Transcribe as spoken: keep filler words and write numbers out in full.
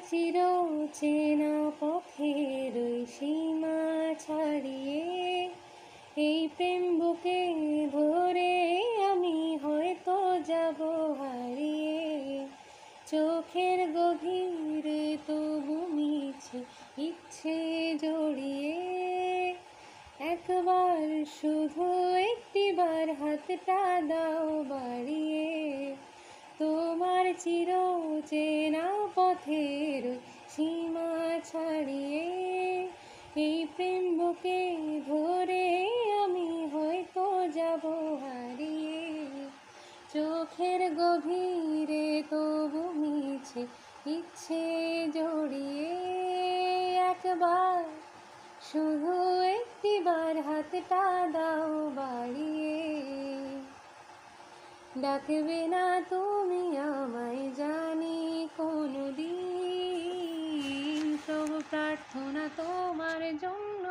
চির চেনা পথের ওই সীমা ছাড়িয়ে এই প্রেম বুকে ধরে আমি হয়তো যাব হারিয়ে। চোখের গভীরে তবু মিছে ইচ্ছে জড়িয়ে একবার শুধু একটিবার হাতটা দাও বাড়িয়ে। তোমার চির চেনা পথের সীমা ছাড়িয়ে এই প্রেম বুকে ধরে আমি হয়তো যাব হারিয়ে। চোখের গভীরে তবু মিছে ইচ্ছে জড়িয়ে একবার শুধু একটিবার হাতটা দাও বাড়িয়ে। ডাকবে না তুমি আমায় জানি কোনো দিন, তবু প্রার্থনা তোমার জন্য